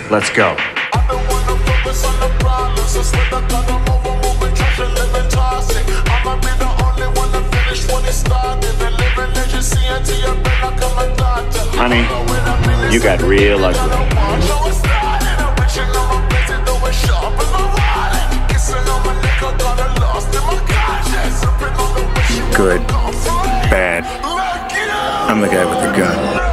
Let's go. Honey, you got real ugly. Good, bad. I'm the guy with the gun.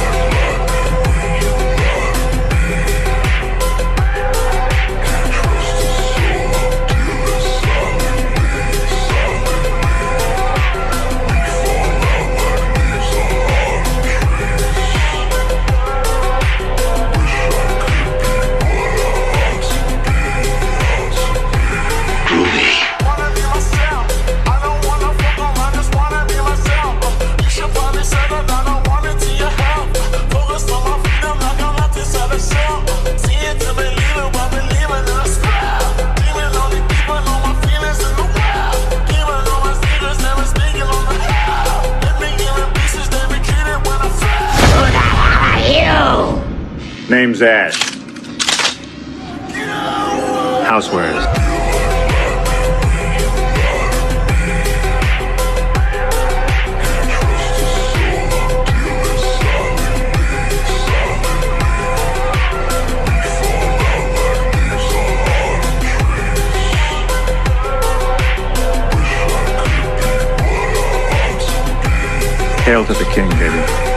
Name's Ash. Housewares. Hail to the king, baby.